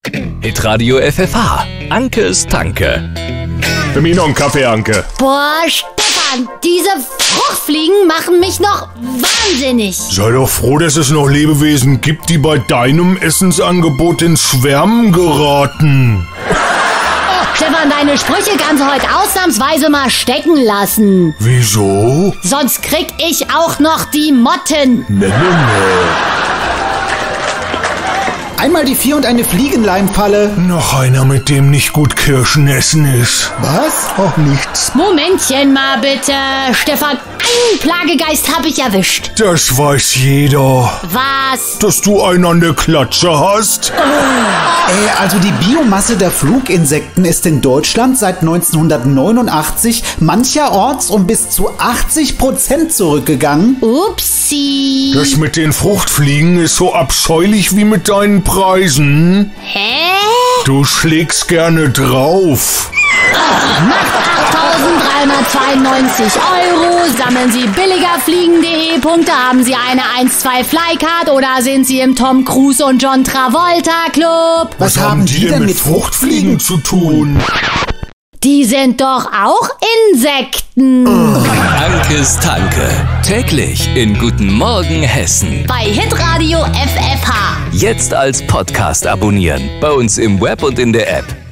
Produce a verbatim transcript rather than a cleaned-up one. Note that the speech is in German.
Hitradio F F H. Ankes Tanke. Für mich noch einen Kaffee, Anke. Boah, Stefan, diese Fruchtfliegen machen mich noch wahnsinnig. Sei doch froh, dass es noch Lebewesen gibt, die bei deinem Essensangebot ins Schwärmen geraten. Stefan, deine Sprüche kannst du heute ausnahmsweise mal stecken lassen. Wieso? Sonst krieg ich auch noch die Motten. Ne, ne, ne. Einmal die vier und eine Fliegenleimfalle. Noch einer, mit dem nicht gut Kirschen essen ist. Was? Auch nichts. Momentchen mal bitte. Stefan, einen Plagegeist hab ich erwischt. Das weiß jeder. Was? Dass du einen an der Klatsche hast? Äh, also die Biomasse der Fluginsekten ist in Deutschland seit neunzehnhundertneunundachtzig mancherorts um bis zu achtzig Prozent zurückgegangen. Upsi. Das mit den Fruchtfliegen ist so abscheulich wie mit deinen Preisen. Hä? Du schlägst gerne drauf. achttausenddreihundertzweiundneunzig Euro. Sammeln Sie billigerfliegen punkt de Punkte. Haben Sie eine eins zwei Flycard oder sind Sie im Tom Cruise und John Travolta Club? Was, haben die denn mit Fruchtfliegen zu tun? Die sind doch auch Insekten. Ankes Tanke. Täglich in Guten Morgen Hessen. Bei Hitradio F F H. Jetzt als Podcast abonnieren. Bei uns im Web und in der App.